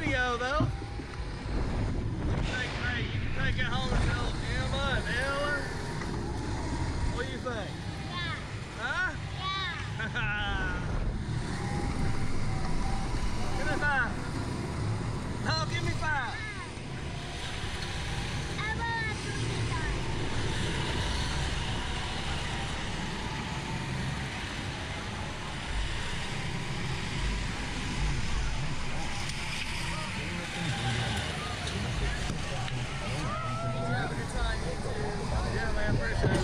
video though. Hey, you can take it home and tell Emma and Ellen. What do you think? Yeah. Huh? Yeah. Give me 5. No, give me 5. I want to be done. Have a good time, you too. Yeah, man, appreciate it.